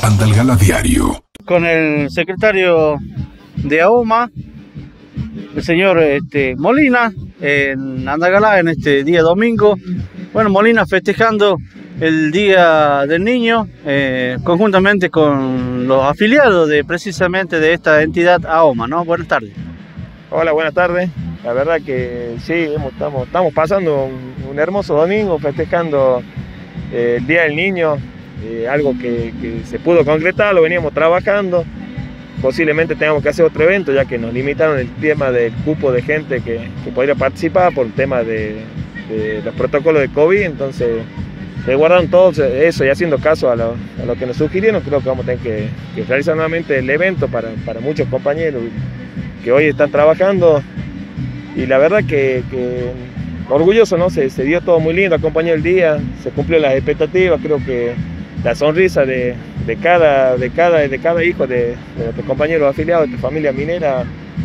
Andalgalá Diario. Con el secretario de AOMA, el señor Molina, en Andalgalá en este día domingo. Bueno, Molina festejando el Día del Niño, conjuntamente con los afiliados precisamente de esta entidad AOMA, ¿no? Buenas tardes. Hola, buenas tardes. La verdad que sí, estamos pasando un hermoso domingo festejando el Día del Niño, algo que se pudo concretar, lo veníamos trabajando. Posiblemente tengamos que hacer otro evento, ya que nos limitaron el tema del cupo de gente que podría participar por el tema de los protocolos de COVID. Entonces se guardaron todo eso, y haciendo caso a lo que nos sugirieron, creo que vamos a tener que realizar nuevamente el evento para muchos compañeros que hoy están trabajando. Y la verdad que orgulloso, ¿no? Se dio todo muy lindo, acompañó el día, se cumplió las expectativas. Creo que la sonrisa de cada hijo de nuestros compañeros afiliados de esta familia minera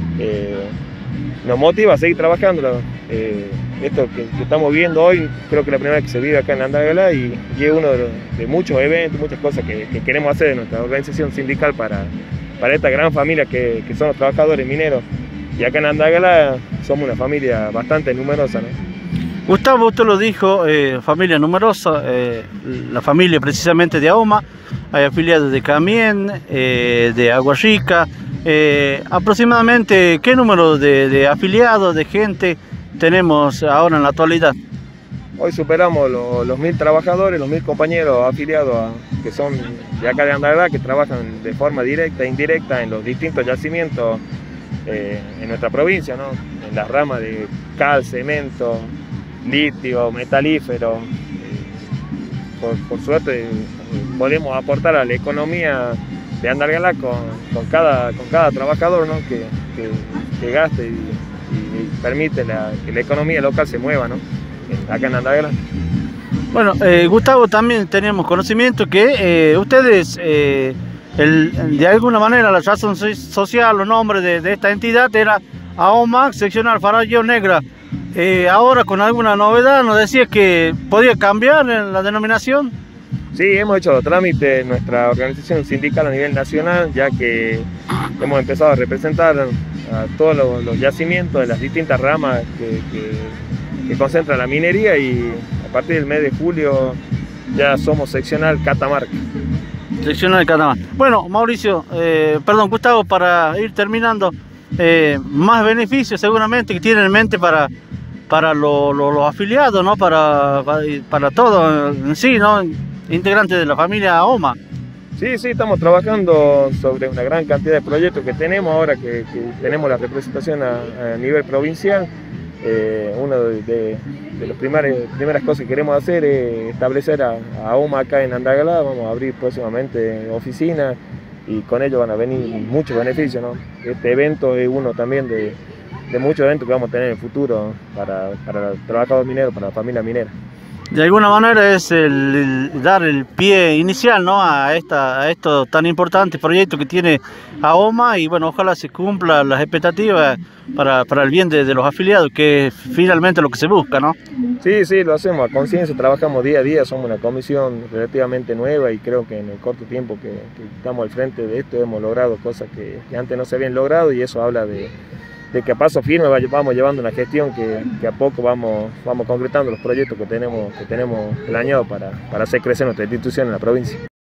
nos motiva a seguir trabajando. Esto que estamos viendo hoy, creo que es la primera vez que se vive acá en Andalgalá, y es uno de muchos eventos, muchas cosas que queremos hacer en nuestra organización sindical para esta gran familia que son los trabajadores mineros. Y acá en Andalgalá somos una familia bastante numerosa, ¿no? Gustavo, usted lo dijo, familia numerosa, la familia precisamente de AOMA, hay afiliados de Camien, de Agua Rica. Aproximadamente, ¿qué número de afiliados, de gente tenemos ahora en la actualidad? Hoy superamos los 1000 trabajadores, los 1000 compañeros afiliados que son de acá de Andalgalá, que trabajan de forma directa e indirecta en los distintos yacimientos en nuestra provincia, ¿no? En las ramas de cal, cemento, litio, metalífero. Por suerte podemos aportar a la economía de Andalgalá con cada trabajador, ¿no? que gaste y permite que la economía local se mueva, ¿no? Acá en Andalgalá. Bueno, Gustavo, también tenemos conocimiento que ustedes, de alguna manera, la razón social o nombre de esta entidad era AOMA Seccional Farallón Negra. Ahora, con alguna novedad, nos decía que podía cambiar la denominación. Sí, hemos hecho los trámites en nuestra organización sindical a nivel nacional, ya que hemos empezado a representar a todos los yacimientos de las distintas ramas que concentran la minería, y a partir del mes de julio ya somos seccional Catamarca. Seccional Catamarca. Bueno, Mauricio, Gustavo, para ir terminando, más beneficios seguramente que tienen en mente para los afiliados, ¿no? Para todo en sí, ¿no? Integrantes de la familia AOMA. Sí, estamos trabajando sobre una gran cantidad de proyectos que tenemos ahora que tenemos la representación a nivel provincial. Una de las primeras cosas que queremos hacer es establecer a AOMA acá en Andalgalá. Vamos a abrir próximamente oficinas, y con ello van a venir muchos beneficios, ¿no? Este evento es uno también de muchos eventos que vamos a tener en el futuro para los trabajadores mineros, para la familia minera. De alguna manera es dar el pie inicial, ¿no? a estos tan importantes proyectos que tiene AOMA, y bueno, ojalá se cumplan las expectativas para el bien de los afiliados, que es finalmente lo que se busca, ¿no? Sí, lo hacemos a conciencia, trabajamos día a día, somos una comisión relativamente nueva, y creo que en el corto tiempo que estamos al frente de esto hemos logrado cosas que antes no se habían logrado, y eso habla de que a paso firme vamos llevando una gestión que a poco vamos concretando los proyectos que tenemos planeados para hacer crecer nuestra institución en la provincia.